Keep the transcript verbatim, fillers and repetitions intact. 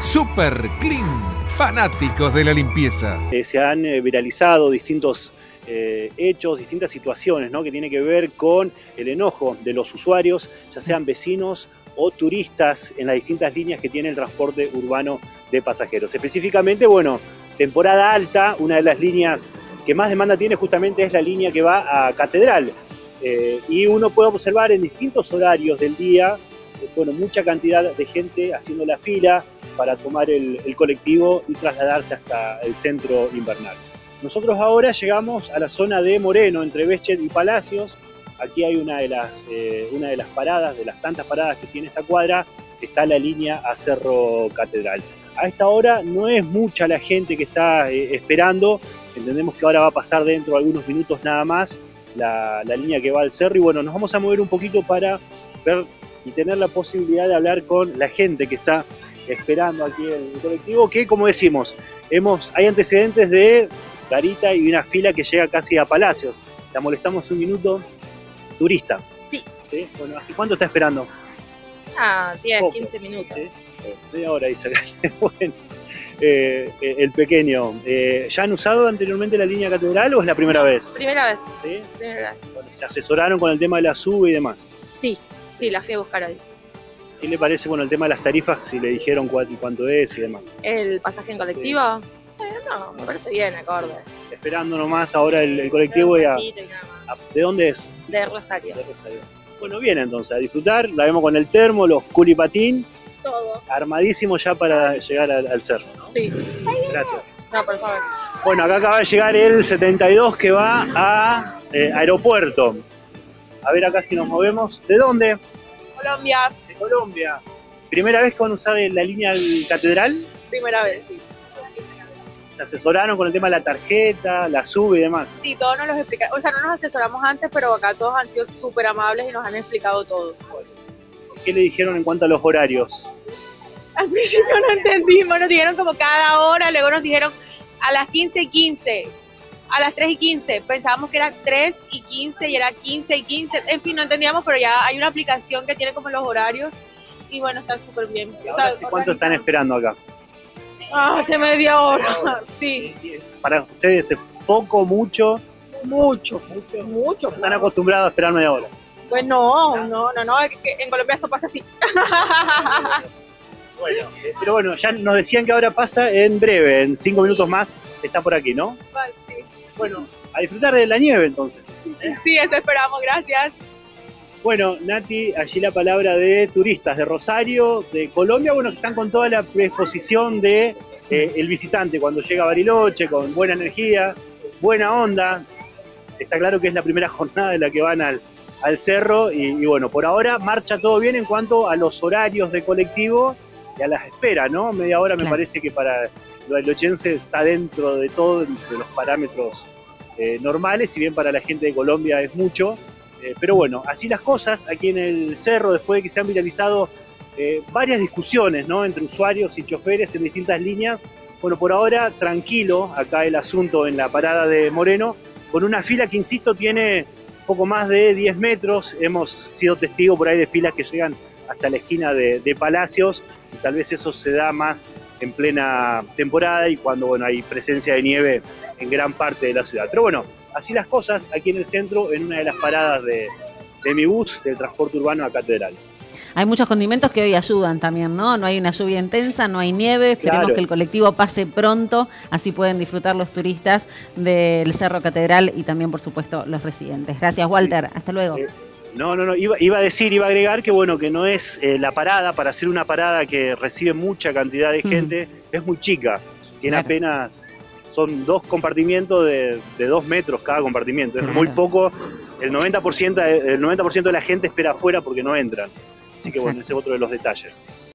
Super Clean, fanáticos de la limpieza. Eh, se han eh, viralizado distintos eh, hechos, distintas situaciones, ¿no?, que tienen que ver con el enojo de los usuarios, ya sean vecinos o turistas en las distintas líneas que tiene el transporte urbano de pasajeros. Específicamente, bueno, temporada alta, una de las líneas que más demanda tiene justamente es la línea que va a Catedral. Eh, y uno puede observar en distintos horarios del día, eh, bueno, mucha cantidad de gente haciendo la fila para tomar el, el colectivo y trasladarse hasta el centro invernal. Nosotros ahora llegamos a la zona de Moreno, entre Beschet y Palacios. Aquí hay una de las, eh, una de las paradas, de las tantas paradas que tiene esta cuadra, está la línea a Cerro Catedral. A esta hora no es mucha la gente que está eh, esperando, entendemos que ahora va a pasar dentro de algunos minutos nada más la, la línea que va al cerro, y bueno, nos vamos a mover un poquito para ver y tener la posibilidad de hablar con la gente que está esperando aquí en el colectivo, que como decimos, hemos, hay antecedentes de garita y una fila que llega casi a Palacios. La molestamos un minuto. Turista. Sí. ¿Sí? Bueno, ¿hace cuánto está esperando? Ah, diez, Poco. quince minutos. ¿Sí? Media hora dice. Bueno, eh, el pequeño, eh, ¿ya han usado anteriormente la línea Catedral o es la primera vez? Primera vez. ¿Sí? Primera vez. Bueno, ¿se asesoraron con el tema de la sube y demás? Sí, sí, la fui a buscar hoy. ¿Qué le parece, bueno, el tema de las tarifas, si le dijeron cuánto, cuánto es y demás? ¿El pasaje en colectivo? Sí. Eh, no, me parece bien, acorde. Esperando nomás ahora el, el colectivo y a, y nada más. a... ¿De dónde es? De Rosario. De Rosario. Bueno, bien entonces, a disfrutar. La vemos con el termo, los culipatín. Todo. Armadísimo ya para llegar al, al cerro, ¿no? Sí. Gracias. No, por favor. Bueno, acá acaba de llegar el setenta y dos que va a eh, aeropuerto. A ver acá si nos movemos. ¿De dónde? Colombia. De Colombia. ¿Primera vez que van a usar la línea del Catedral? Primera vez, sí. ¿Se asesoraron con el tema de la tarjeta, la sube y demás? Sí, todos nos lo explicaron. O sea, no nos asesoramos antes, pero acá todos han sido súper amables y nos han explicado todo. ¿Qué le dijeron en cuanto a los horarios? Al principio no entendimos, nos dijeron como cada hora, luego nos dijeron a las quince y quince, a las tres y quince, pensábamos que era tres y quince y era quince y quince, en fin, no entendíamos, pero ya hay una aplicación que tiene como los horarios y bueno, está súper bien. Ahora, ¿hace cuánto están esperando acá? Ah, hace media hora, sí. ¿Para ustedes es poco, mucho? Mucho, mucho, mucho. ¿Están acostumbrados a esperar media hora? Pues no, no, no, no, en Colombia eso pasa así. Bueno, eh, pero bueno, ya nos decían que ahora pasa en breve, en cinco minutos más está por aquí, ¿no? Vale, sí. Bueno, a disfrutar de la nieve entonces. ¿eh? Sí, eso esperamos, gracias. Bueno, Nati, allí la palabra de turistas de Rosario, de Colombia, bueno, que están con toda la predisposición de eh, el visitante cuando llega a Bariloche, con buena energía, buena onda. Está claro que es la primera jornada de la que van al, al cerro y, y bueno, por ahora marcha todo bien en cuanto a los horarios de colectivo y a las esperas, ¿no? Media hora me Claro. parece que para los barilochenses está dentro de todo, de los parámetros eh, normales, si bien para la gente de Colombia es mucho. Eh, pero bueno, así las cosas aquí en el cerro, después de que se han viralizado eh, varias discusiones, ¿no?, entre usuarios y choferes en distintas líneas. Bueno, por ahora tranquilo acá el asunto en la parada de Moreno, con una fila que, insisto, tiene poco más de diez metros. Hemos sido testigos por ahí de filas que llegan hasta la esquina de, de Palacios, y tal vez eso se da más en plena temporada y cuando, bueno, hay presencia de nieve en gran parte de la ciudad. Pero bueno, así las cosas aquí en el centro, en una de las paradas de, de mi bus, del transporte urbano a Catedral. Hay muchos condimentos que hoy ayudan también, ¿no? No hay una lluvia intensa, no hay nieve, esperemos Claro. que el colectivo pase pronto, así pueden disfrutar los turistas del Cerro Catedral y también, por supuesto, los residentes. Gracias, Walter. Sí. Hasta luego. Eh, No, no, no, iba, iba a decir, iba a agregar que bueno, que no es eh, la parada, para hacer una parada que recibe mucha cantidad de gente, mm. es muy chica, tiene claro. apenas, son dos compartimientos de, de dos metros cada compartimiento, es claro. muy poco, el noventa por ciento, el noventa por ciento de la gente espera afuera porque no entran, así que Exacto. Bueno, ese es otro de los detalles.